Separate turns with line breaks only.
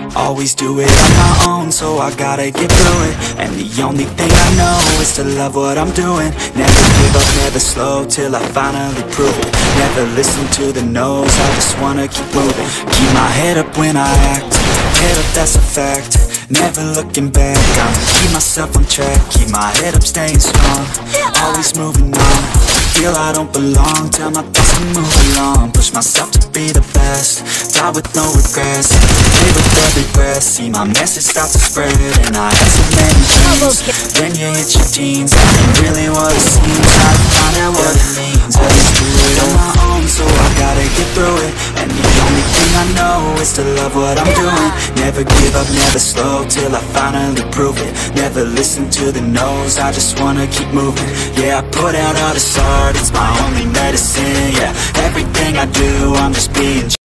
Always do it on my own, so I gotta get through it. And the only thing I know is to love what I'm doing. Never give up, never slow, till I finally prove it. Never listen to the no's, I just wanna keep moving. Keep my head up when I act, head up, that's a fact. Never looking back, I'ma keep myself on track. Keep my head up, staying strong, always moving on. Feel I don't belong, tell my thoughts to move along. Push myself to be the best, die with no regrets. Live with every breath, see my message start to spread. And I had so many dreams, then you hit your teens. That ain't really what it seems, try to find out what it means. I just do it on my own, so I gotta get through it. And the only thing I know is to love what I'm doing. Never give up, never slow, till I finally prove it. Never listen to the no's, I just wanna keep moving. Yeah, I put out all this art, it's my only medicine. Yeah, everything I do, I'm just being